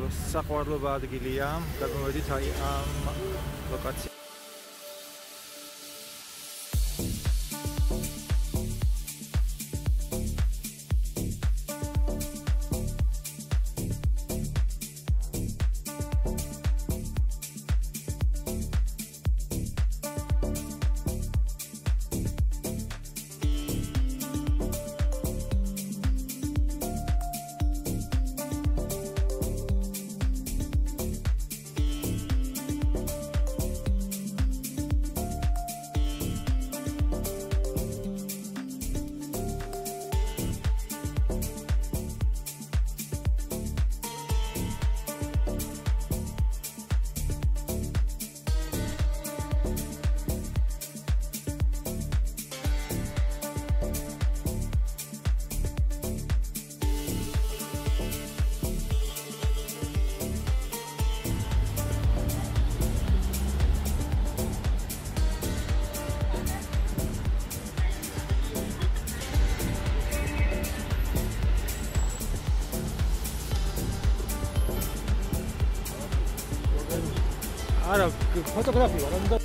საყვარლობა ადგილია. გამოვედით აი ამ ლოკაციაზე. არა, ფოტოგრაფი ვარ, ამიტომ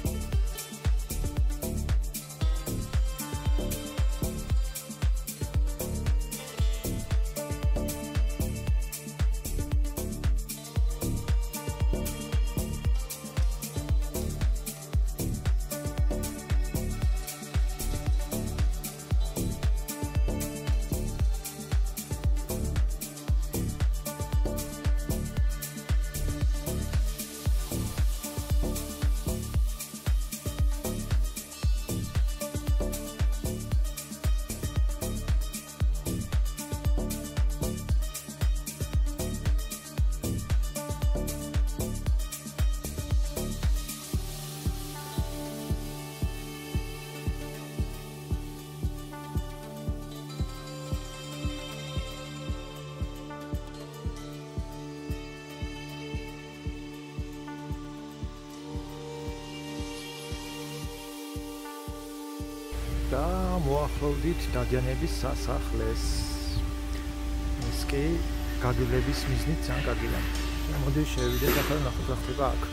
და მოახლოვდით დადიანების სასახლეს. ეს კი გაგილების მიზნით ძალიან კარგია. მოდი შევიდეთ ახლა ნახოთ რა ხდება აქ.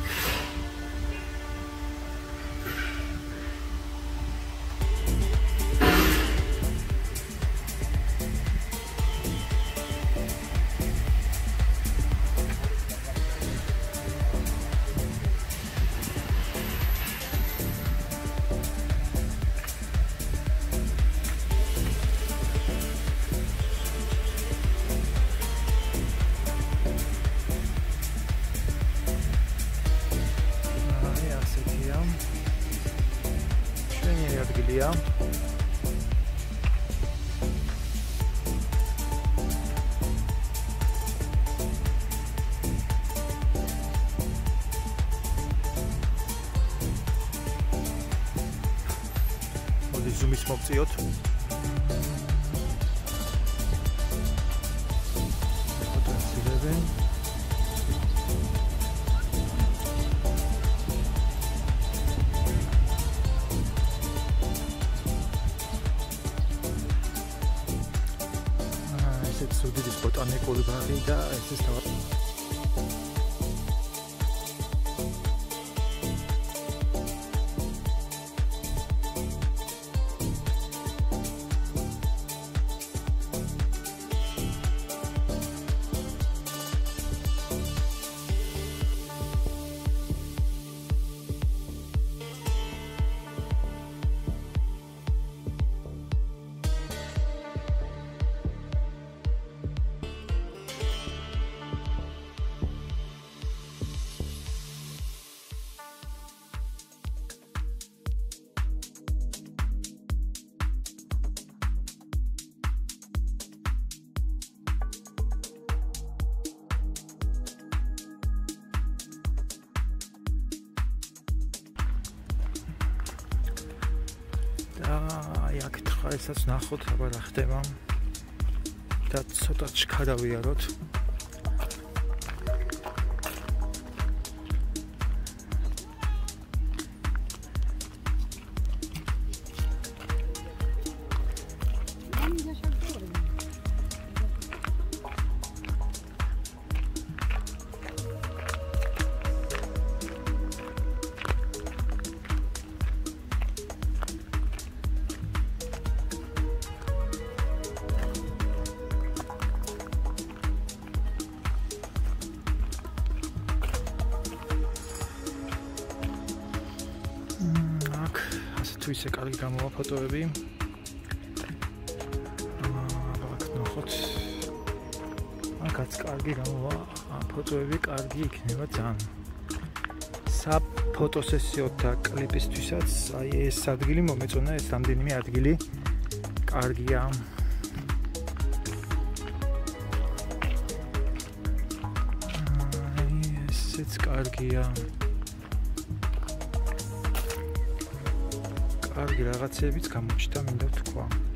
ადგილია. მოდი ზუმის მოვწიოთ. ფოტოები ზუგდიდის ბოტანიკური ბაღი და ეს ის თავად ესაც ნახოთ აბა რა ხდება და ცოტა ჩქარავიაროთ. თუ ისე კარგი გამოვა ფოტოები. ნახოთ. მაგაც კარგი გამოვა ფოტოები, კარგი იქნება ძალიან. საფოტოსესიოთა კლიპისთვისაც აი ეს ადგილი მომეწონა, ეს რამდენიმე ადგილი კარგია. ესეც კარგია. კარგი რაღაცებიც გამოჩნდა, მინდა თქვა.